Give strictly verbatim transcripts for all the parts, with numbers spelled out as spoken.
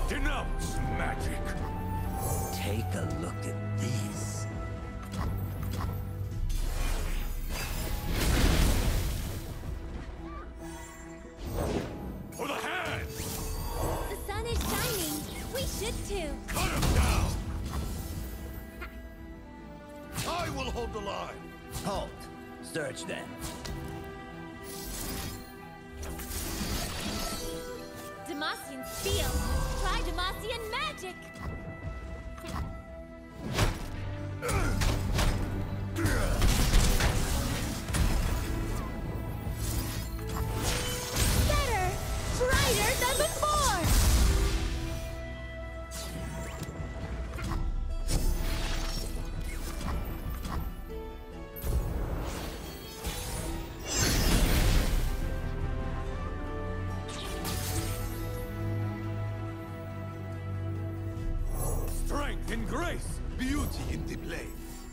Denounce magic. Take a look at this. For the hand! The sun is shining. We should too. Cut him down! I will hold the line. Halt. Search then. Demacian steel. Try Demacian magic. Better! Brighter than before! Strength and grace, beauty in the blade.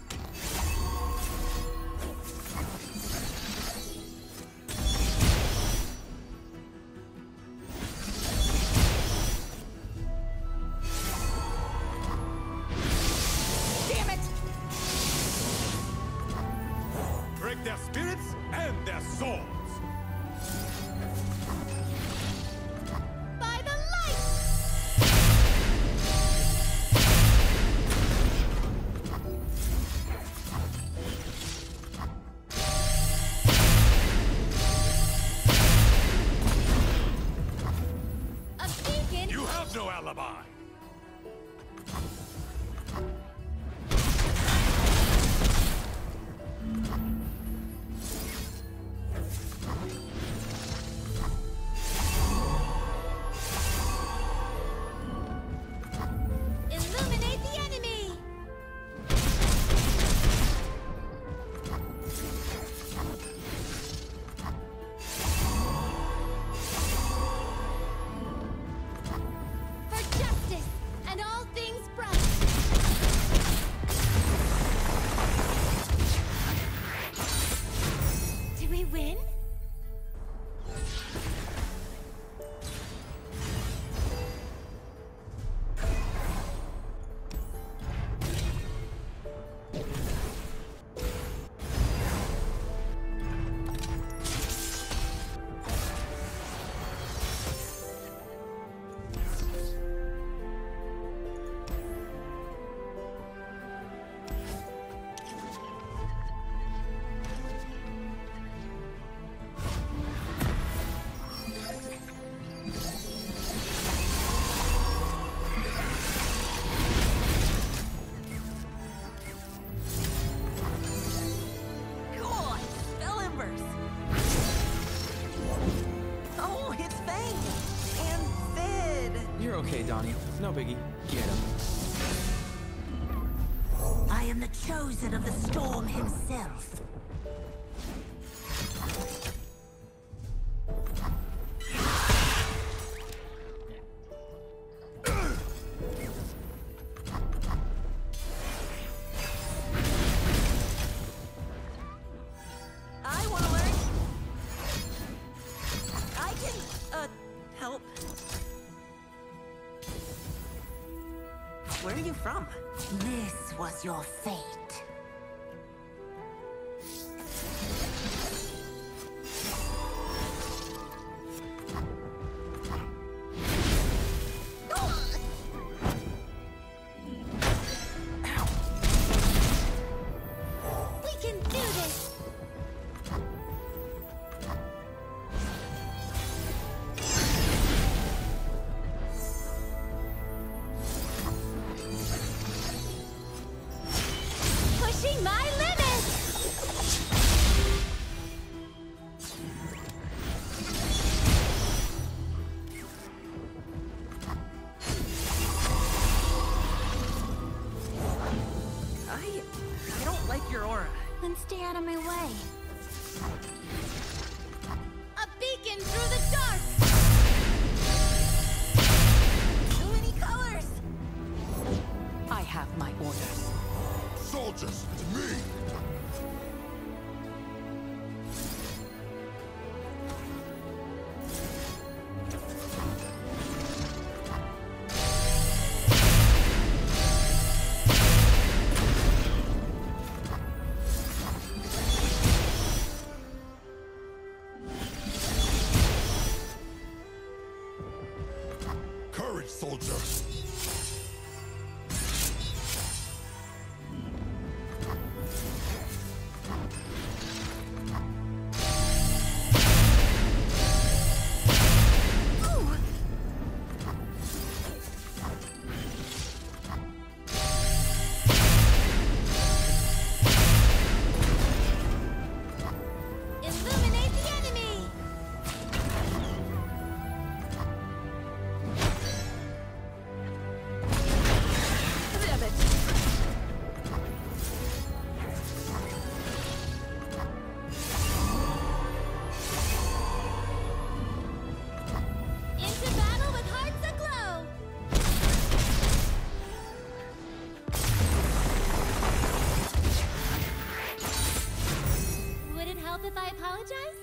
Damn it! Break their spirits and their souls. By the light! A beacon? You have no alibi. Illuminate the enemy! For justice and all things bright! Do we win? Cool! Spell embers! Oh, it's Fang! And Sid! You're okay, Donnie. No biggie. Get him. I am the chosen of the storm himself. I want to learn. I can, uh, help. Where are you from? This was your fate. We can do this! Pushing my limits! I... I don't like your aura. Then stay out of my way. A beacon through the dark! Too many colors! I have my orders. Soldiers, to me! soldier. Illuminate the enemy! Ribbit! Into battle with hearts aglow! Would it help if I apologized?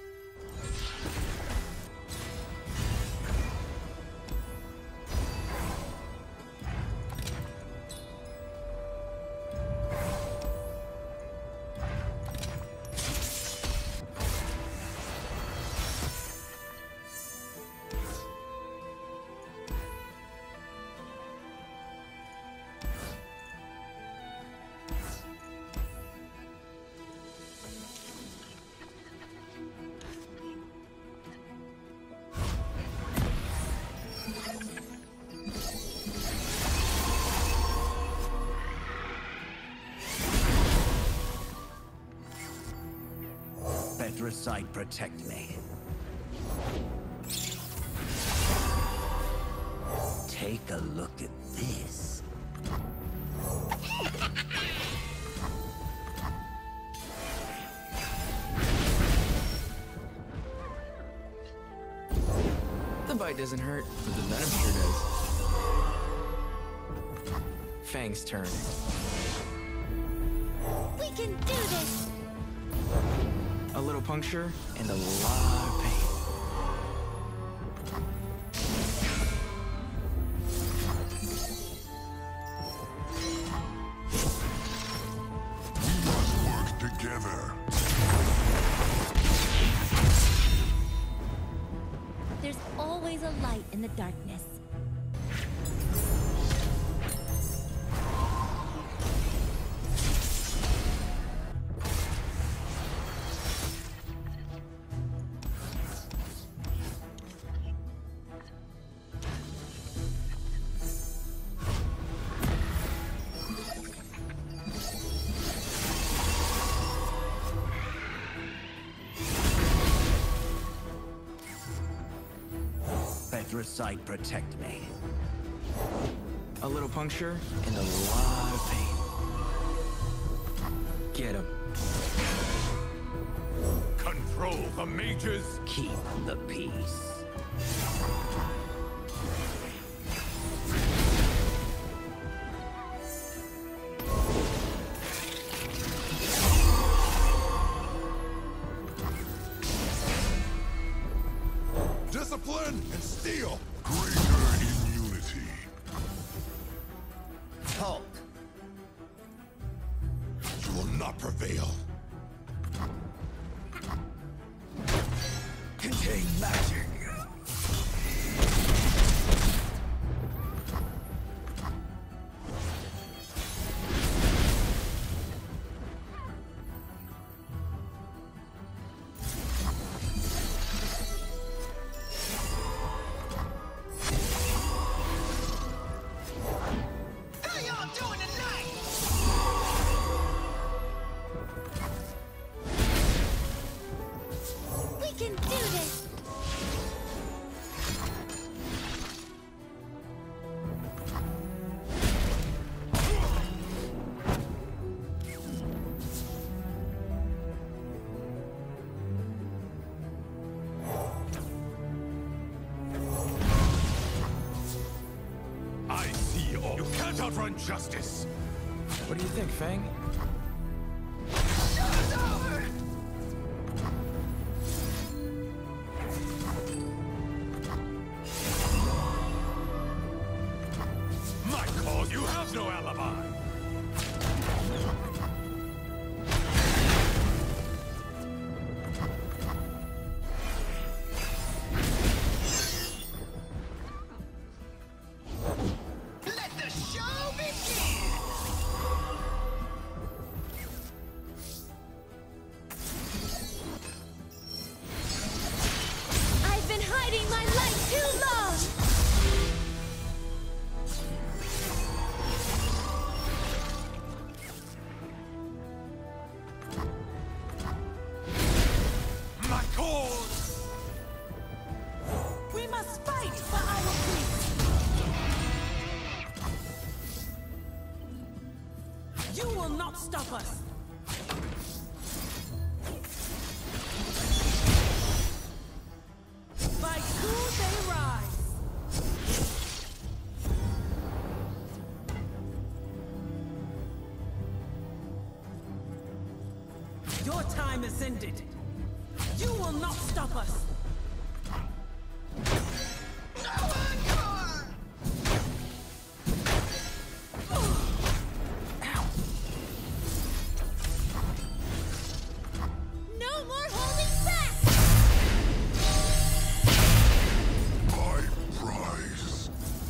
Petricite, protect me. Take a look at this. The bite doesn't hurt, but the venom sure does. Fang's turn. We can do this! A little puncture and a lot of pain. Work together. There's always a light in the darkness. Petricite, protect me. A little puncture and a lot of pain. Get him. Control the mages. Keep the peace. Discipline and steel. Greater in unity. Halt! You will not prevail. Contain magic. We can do this! I see all. You can't outrun justice. What do you think, Fang? My cause, you have no alibi. too long! My cause! We must fight for our peace! You will not stop us! By two they rise! Your time is ended! You will not stop us! No more holding back! My prize!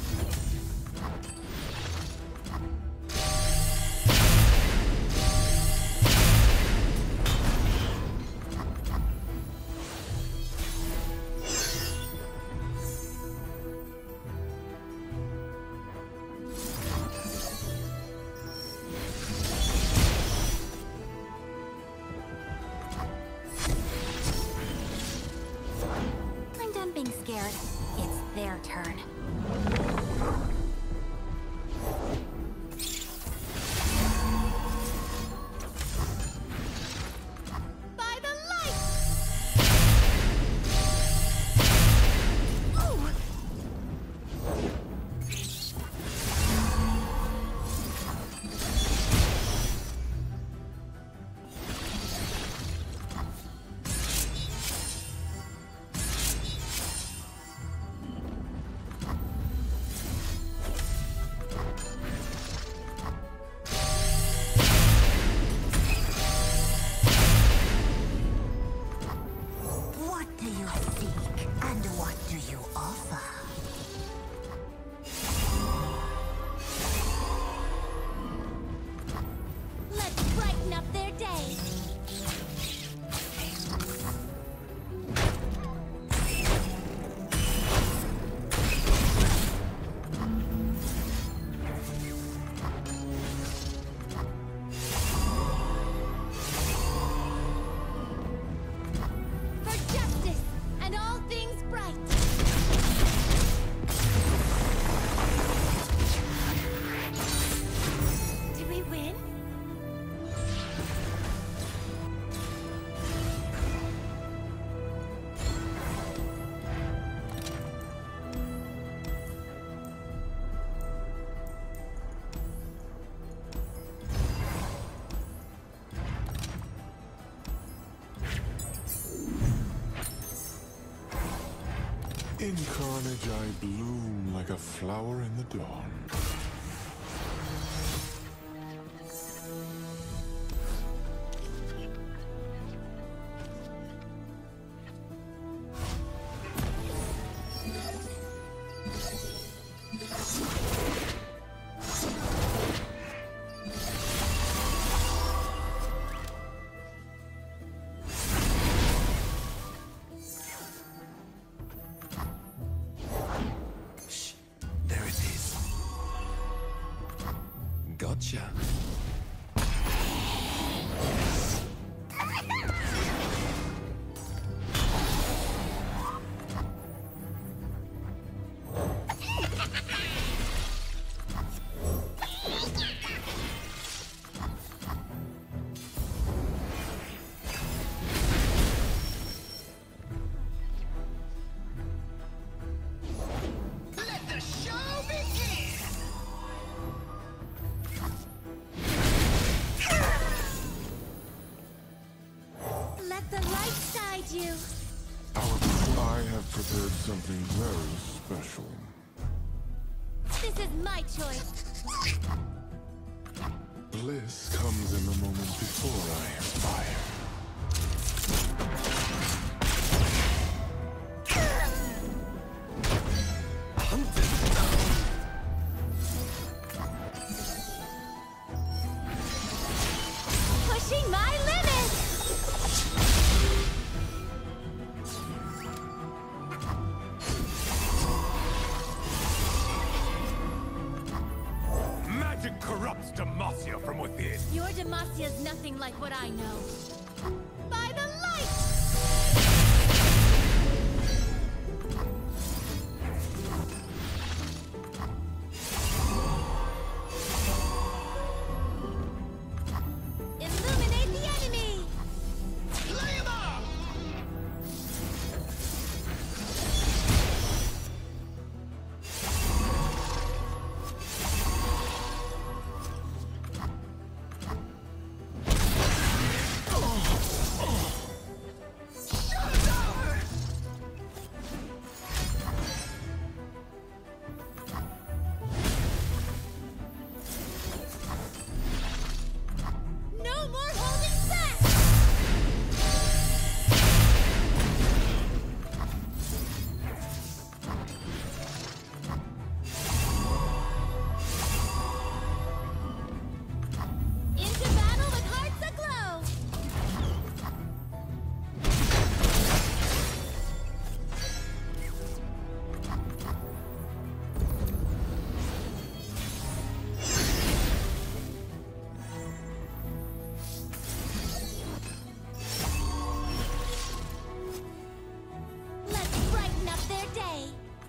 I'm done being scared. It's their turn. By the light! Ooh! What do you seek, and what do you offer? Let's brighten up their day. For justice and all things bright. Did we win? In carnage I bloom like a flower in the dawn. There it is. Gotcha. Let the light guide you. I have prepared something very special. This is my choice. Bliss comes in the moment before I inspire. Pushing my limits! Demacia from within. Your Demasia's nothing like what I know. By the light! Illuminate the enemy! Lay him up! No more holding back! Into battle with hearts aglow! Let's brighten up their day!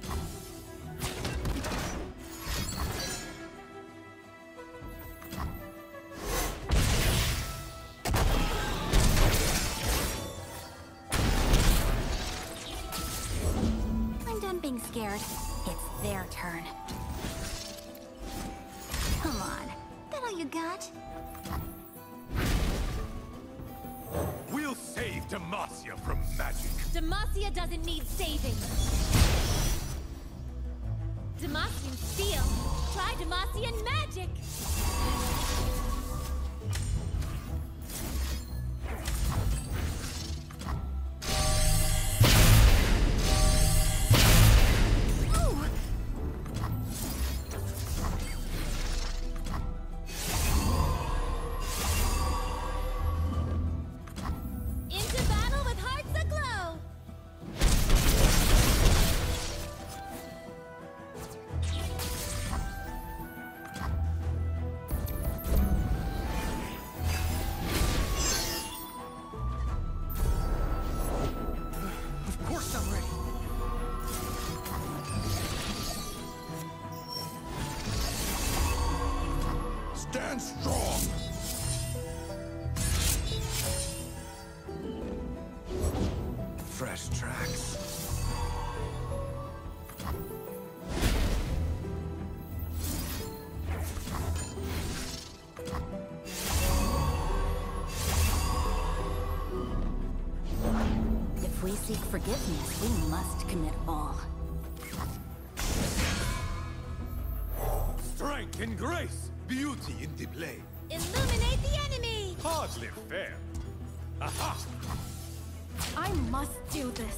I'm done being scared. It's their turn. Come on. That all you got? We'll save Demacia from magic. Demacia doesn't need saving. Demacian steel. Try Demacian magic. Ooh. Into battle with hearts aglow. Of course I'm ready. Stand strong. Fresh tracks. If we seek forgiveness, we must commit all. Strength and grace. Beauty in display. Illuminate the enemy. Hardly fair. Aha! I must do this.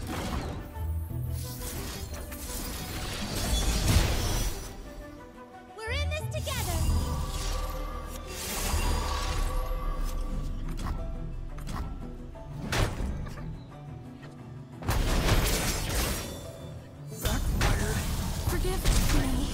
We're in this together. Forgive me.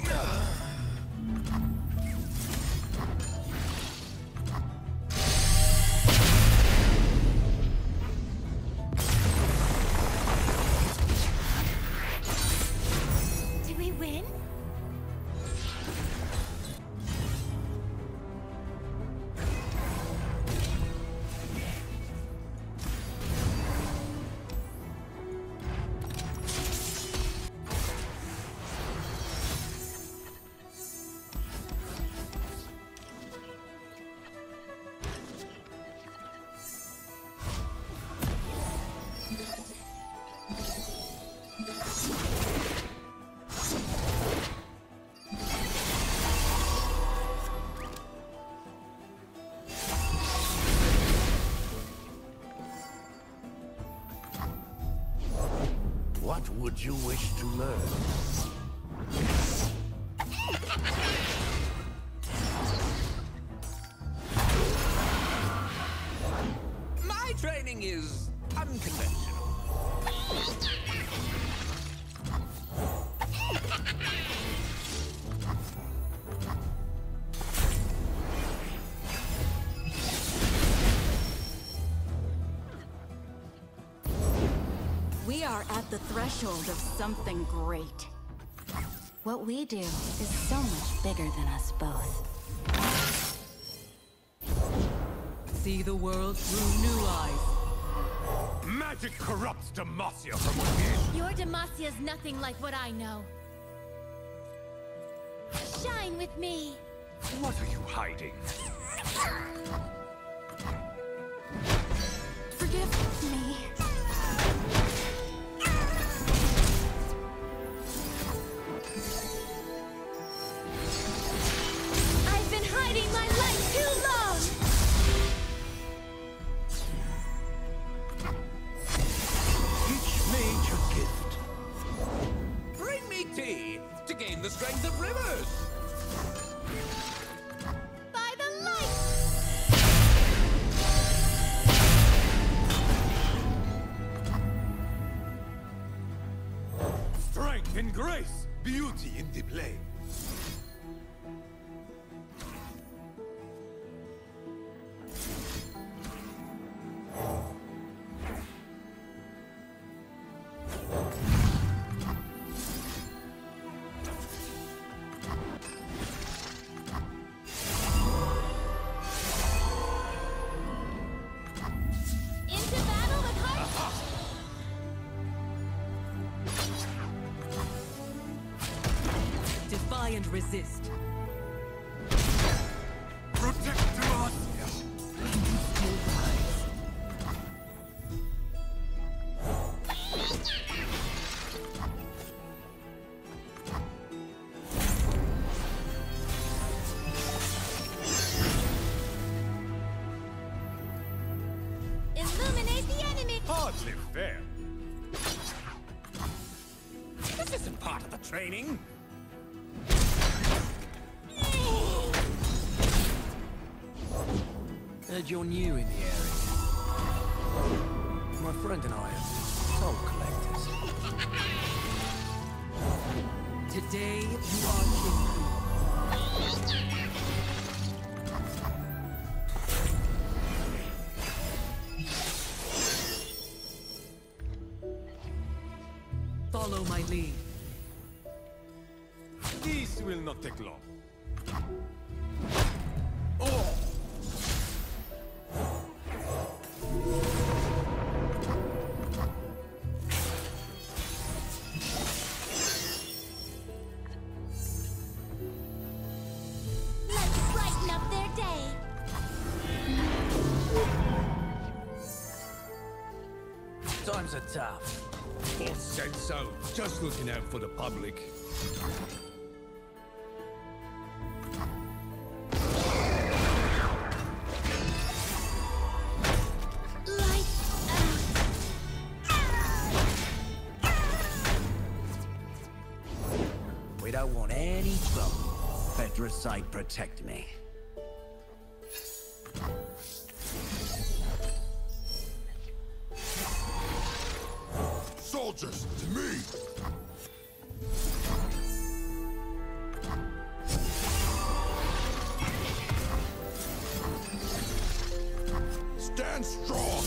Did we win? What would you wish to learn? My training is unconventional. are at the threshold of something great. What we do is so much bigger than us both. See the world through new eyes. Magic corrupts Demacia from within. Your Demacia's nothing like what I know. Shine with me. What are you hiding? Forgive me. I've been hiding my light too long! Each major gift. Bring me tea to gain the strength of rivers. By the light! Strength and grace, beauty in display. Into battle with heart! Defy and resist. Protect Demacia. Illuminate the enemy! Hardly fair. This isn't part of the training. Heard you're new in the area. My friend and I are soul collectors. Today you are king. Follow my lead. This will not take long. Let's brighten up their day! Times are tough. Boss said so. Just looking out for the public. Light We don't want any trouble. Petricite, protect me. Soldiers, to me! Stand strong!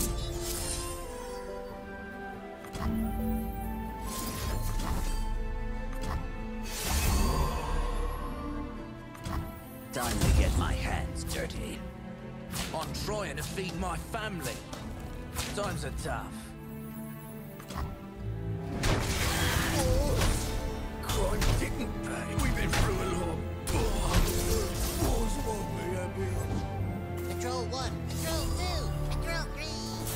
Time to get my hands dirty. I'm trying to feed my family. Times are tough. Crime didn't pay. We've been through a lot. What's wrong with me? Patrol one, Patrol two, Patrol three.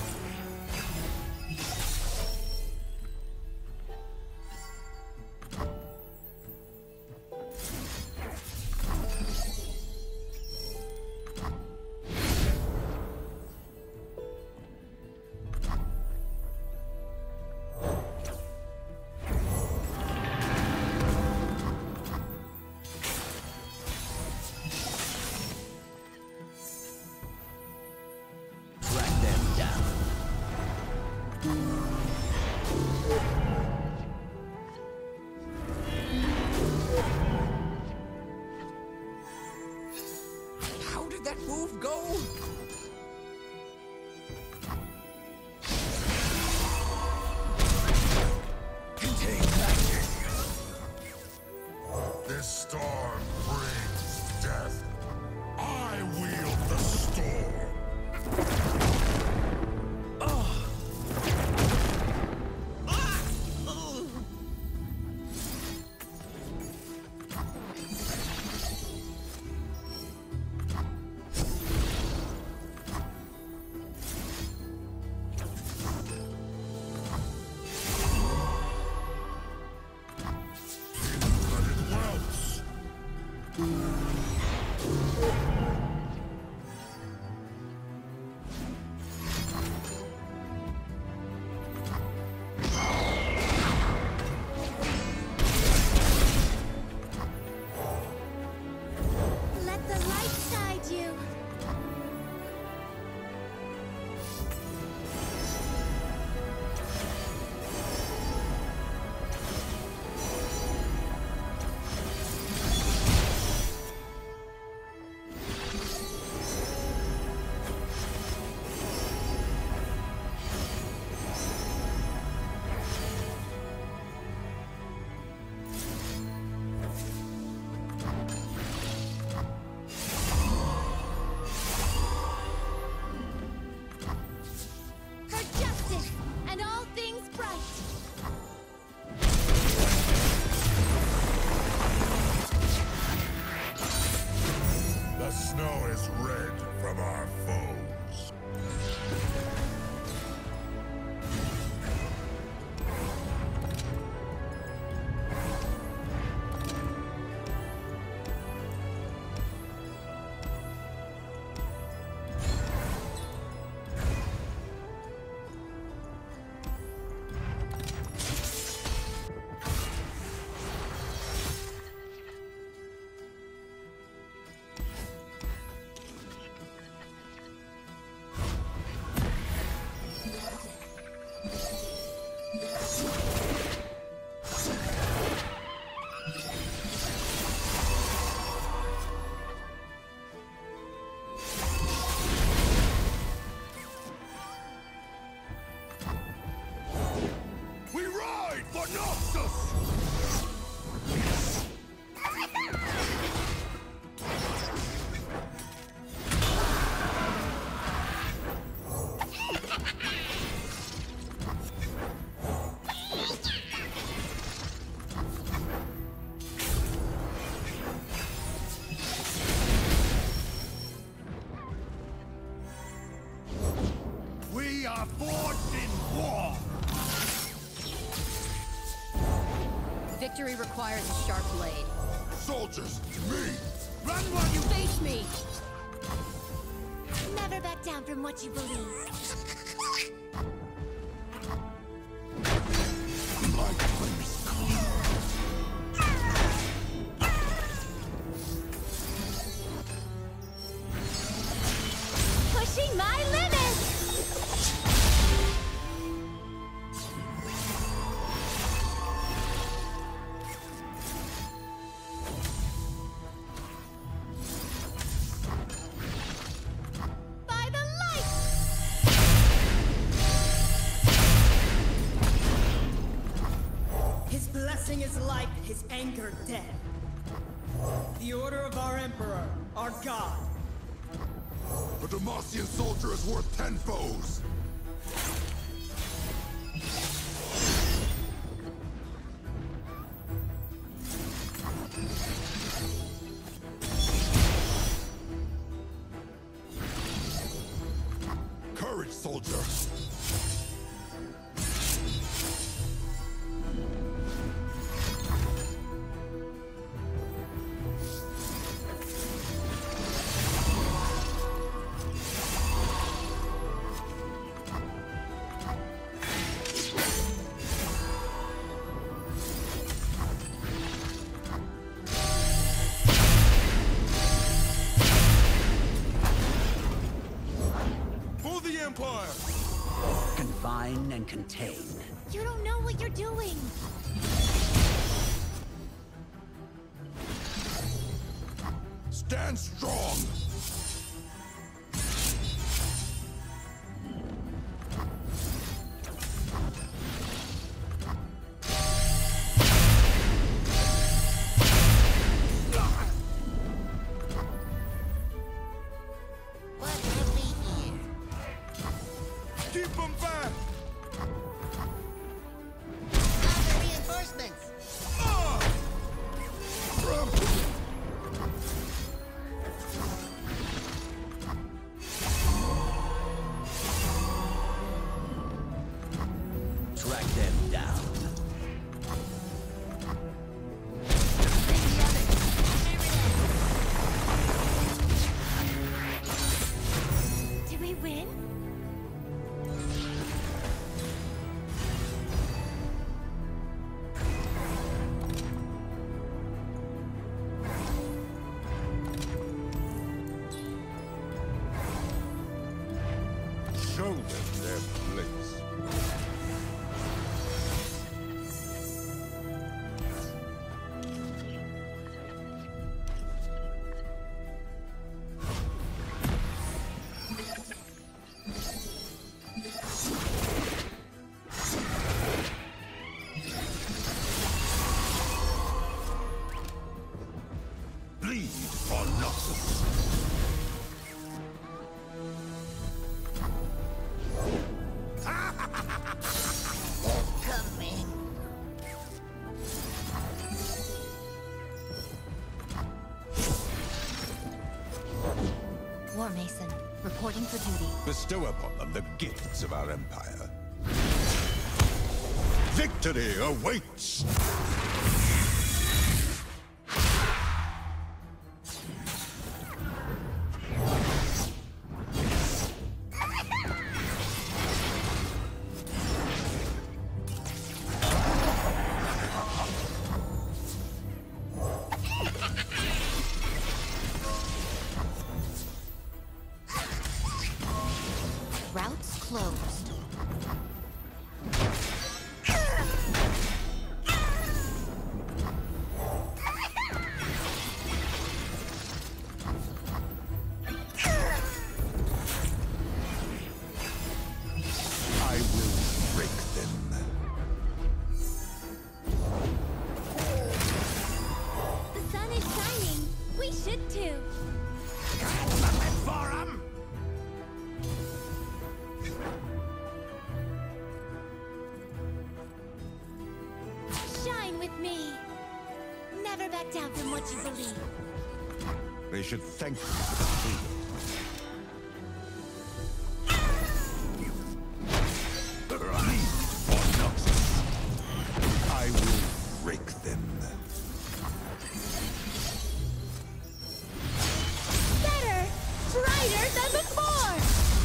Track them down. How did that move go? Noxus! We are forged in war! Victory requires a sharp blade. Soldiers, me! Run while you... Face me! Never back down from what you believe. My time is come. Pushing my limits! By the light! His blessing is life, his anger death. The order of our Emperor, our God. A Demacian soldier is worth ten foes! Courage, soldier! For the Empire! Confine and contain. You don't know what you're doing. Stand strong! What have we here? Keep them back! Other reinforcements! Track them down. Did we win? Show them their place. Bleed for Noxus. Coming. War Mason, reporting for duty. Bestow upon them the gifts of our empire. Victory awaits! Routes closed. back down from what you believe. They should thank you for the freedom. I will break them. Better! Brighter than before!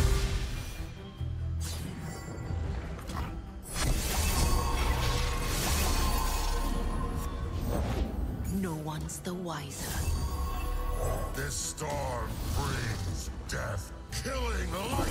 No one's the wiser. This storm brings death, killing the light.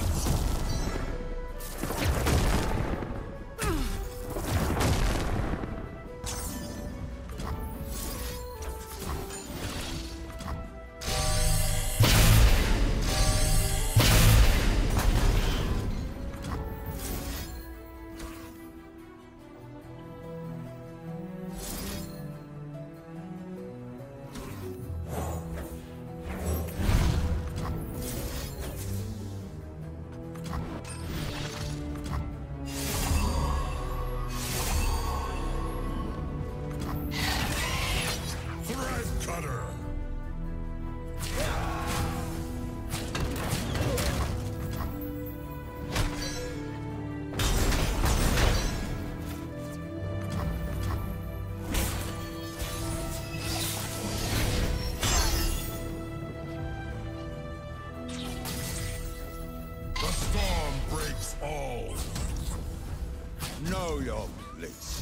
Know your place.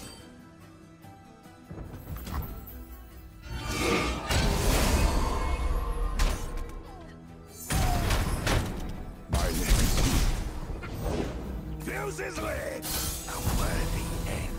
My name is Fuses lit! A worthy end.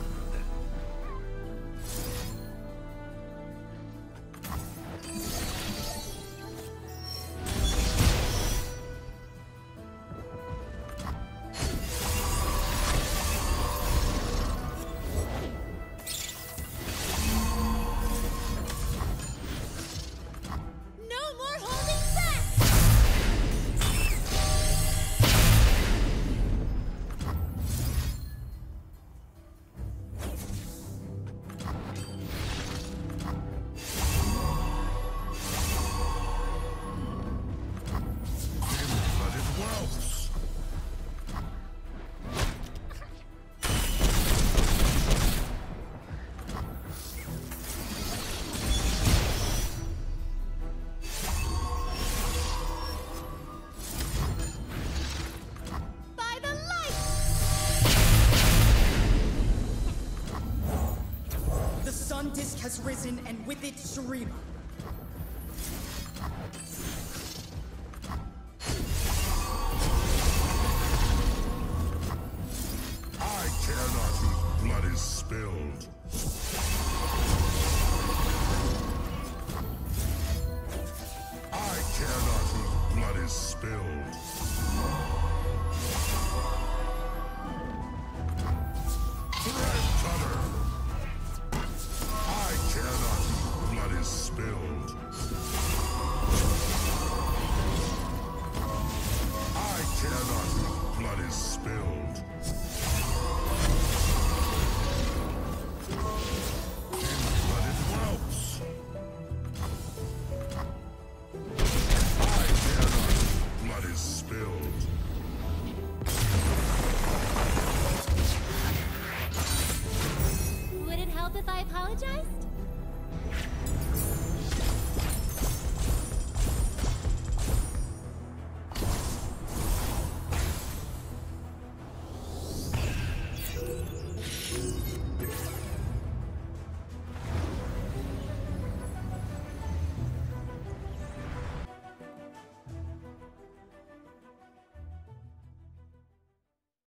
Sun Disk has risen, and with it, Shurima.